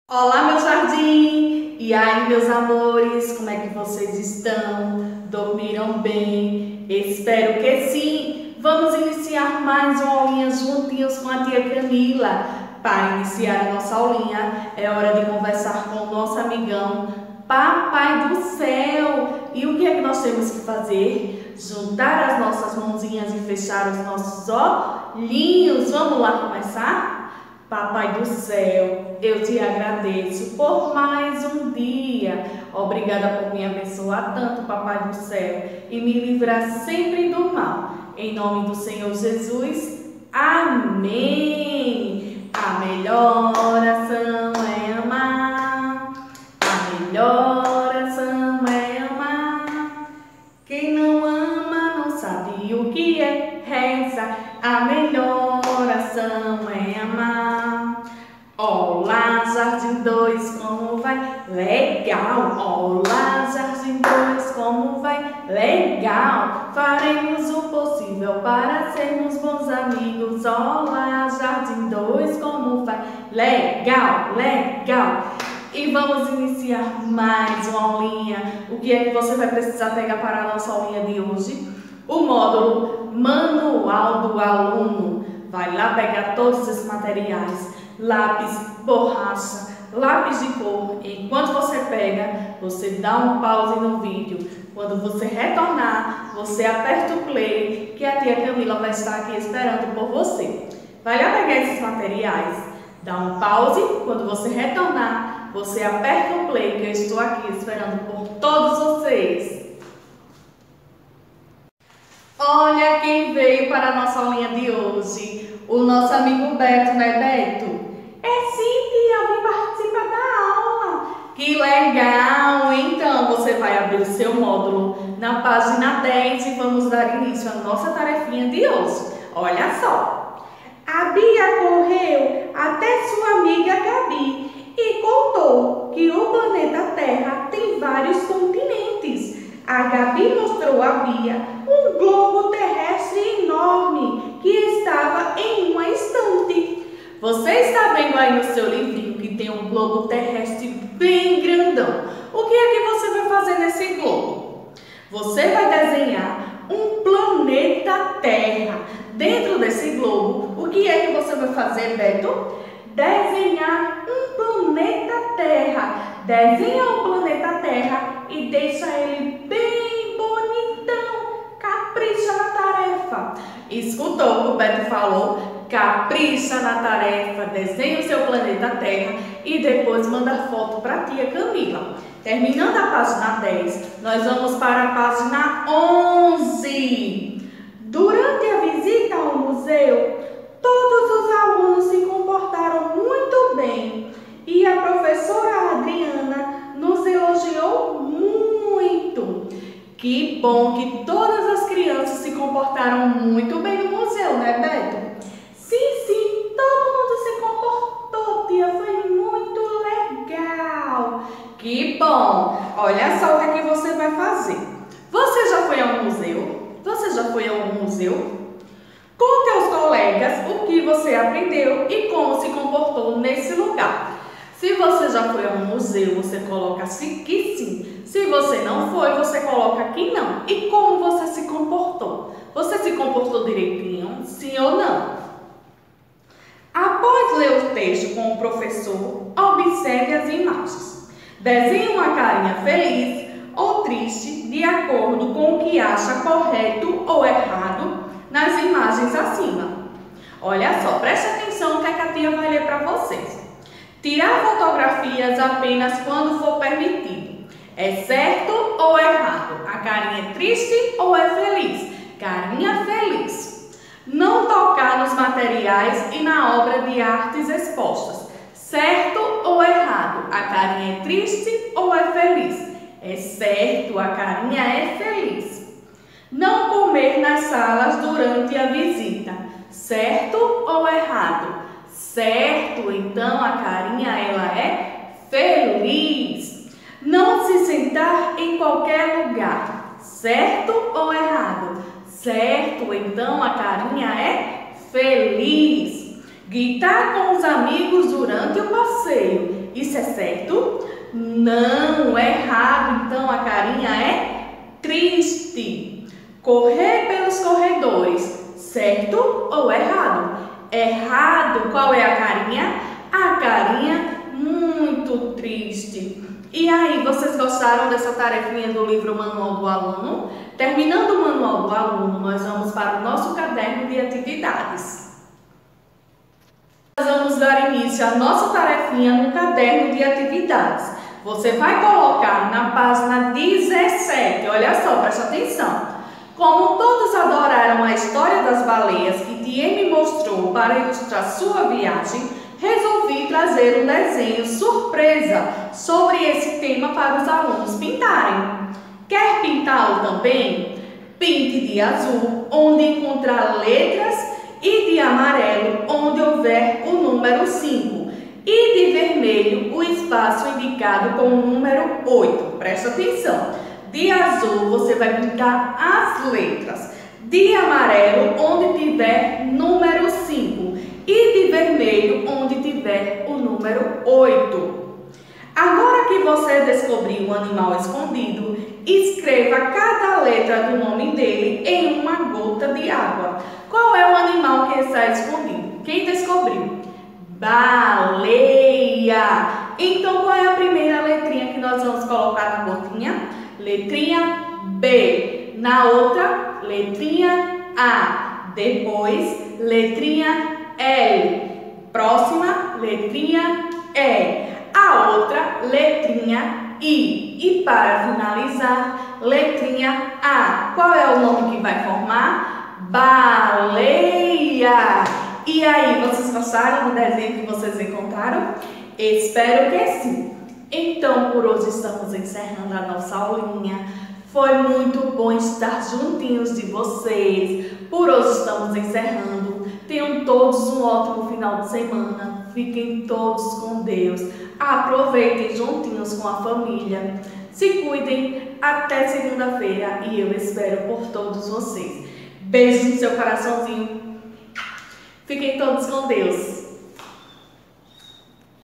Olá, meu jardim! E aí, meus amores, como é que vocês estão? Dormiram bem? Espero que sim! Vamos iniciar mais uma aulinha juntinhos com a tia Camila. Para iniciar a nossa aulinha, é hora de conversar com o nosso amigão Papai do Céu. E o que é que nós temos que fazer? Juntar as nossas mãozinhas e fechar os nossos olhinhos. Vamos lá começar? Papai do céu, eu te agradeço por mais um dia. Obrigada por me abençoar tanto, Papai do céu, e me livrar sempre do mal. Em nome do Senhor Jesus, amém. A melhor oração é amar. A melhor oração é amar. Quem não ama não sabe o que é reza. A melhor oração é amar. Olá, Jardim 2, como vai? Legal! Olá, Jardim 2, como vai? Legal! Faremos o possível para sermos bons amigos. Olá, Jardim 2, como vai? Legal! Legal! E vamos iniciar mais uma aulinha. O que é que você vai precisar pegar para a nossa aulinha de hoje? O módulo Manual do Aluno. Vai lá pegar todos esses materiais, lápis, borracha, lápis de cor. Enquanto você pega, você dá um pause no vídeo. Quando você retornar, você aperta o play, que a tia Camila vai estar aqui esperando por você. Vai lá pegar esses materiais, dá um pause. Quando você retornar, você aperta o play, que eu estou aqui esperando por todos vocês. Olha quem veio para a nossa aulinha de hoje, o nosso amigo Beto, né, Beto? É sim, tia, eu vim participar da aula. Que legal! Então, você vai abrir o seu módulo na página 10 e vamos dar início à nossa tarefinha de hoje. Olha só! A Bia correu até sua amiga Gabi e contou que o planeta Terra tem vários continentes. A Gabi mostrou a Bia um globo terrestre enorme que estava em uma estante. Você está vendo aí no seu livrinho que tem um globo terrestre bem grandão. O que é que você vai fazer nesse globo? Você vai desenhar um planeta Terra. Dentro desse globo, o que é que você vai fazer, Beto? Desenhar um planeta Terra. Desenha o planeta Terra e deixa ele bem bonitão. Capricha na tarefa. Escutou o que o Beto falou? Capricha na tarefa, desenha o seu planeta Terra e depois manda foto para a tia Camila. Terminando a página 10, nós vamos para a página 11. Durante a visita ao museu, todos os alunos se comportaram muito bem e a professora Adriana nos elogiou muito. Que bom que todas as crianças se comportaram muito bem no museu, né, Beto? Sim, todo mundo se comportou, tia, foi muito legal. Que bom! Olha só o que é que você vai fazer. Você já foi ao museu? Você já foi a um museu? Conte aos colegas o que você aprendeu e como se comportou nesse lugar. Se você já foi a um museu, você coloca assim que sim. Se você não foi, você coloca que não. E como você se comportou? Você se comportou direitinho, sim ou não? Após ler o texto com o professor, observe as imagens. Desenhe uma carinha feliz ou triste de acordo com o que acha correto ou errado nas imagens acima. Olha só, preste atenção que a tia vai ler para vocês. Tirar fotografias apenas quando for permitido. É certo ou errado? A carinha é triste ou é feliz? Carinha feliz. Não tocar nos materiais e na obra de artes expostas. Certo ou errado? A carinha é triste ou é feliz? É certo, a carinha é feliz. Não comer nas salas durante a visita. Certo ou errado? Certo, então a carinha ela é feliz. Não se sentar em qualquer lugar. Certo ou errado? Certo, então a carinha é feliz. Gritar com os amigos durante o passeio. Isso é certo? Não, é errado. Então a carinha é triste. Correr pelos corredores, certo ou errado? Errado. Qual é a carinha? A carinha muito triste. E aí, vocês gostaram dessa tarefinha do livro Manual do Aluno? Terminando o Manual do Aluno, nós vamos para o nosso caderno de atividades. Nós vamos dar início à nossa tarefinha no caderno de atividades. Você vai colocar na página 17, olha só, presta atenção. Como todos adoraram a história das baleias que Tieme mostrou para ilustrar sua viagem, resolvi trazer um desenho surpresa sobre esse tema para os alunos pintarem. Quer pintá-lo também? Pinte de azul, onde encontrar letras, e de amarelo, onde houver o número 5, e de vermelho, o espaço indicado com o número 8. Presta atenção. De azul, você vai pintar as letras. De amarelo, onde tiver número 5. E de vermelho, onde tiver o número 8. Agora que você descobriu o animal escondido, escreva cada letra do nome dele em uma gota de água. Qual é o animal que está escondido? Quem descobriu? Baleia! Então, qual é a primeira letrinha que nós vamos colocar na gotinha? Letrinha B. Na outra, letrinha A. Depois, letrinha L. Próxima, letrinha E. A outra, letrinha I. E para finalizar, letrinha A. Qual é o nome que vai formar? Baleia! E aí, vocês gostaram do desenho que vocês encontraram? Espero que sim. Então, por hoje estamos encerrando a nossa aulinha. Foi muito bom estar juntinhos de vocês. Por hoje estamos encerrando. Tenham todos um ótimo final de semana. Fiquem todos com Deus. Aproveitem juntinhos com a família. Se cuidem. Até segunda-feira e eu espero por todos vocês. Beijo no seu coraçãozinho. Fiquem todos com Deus.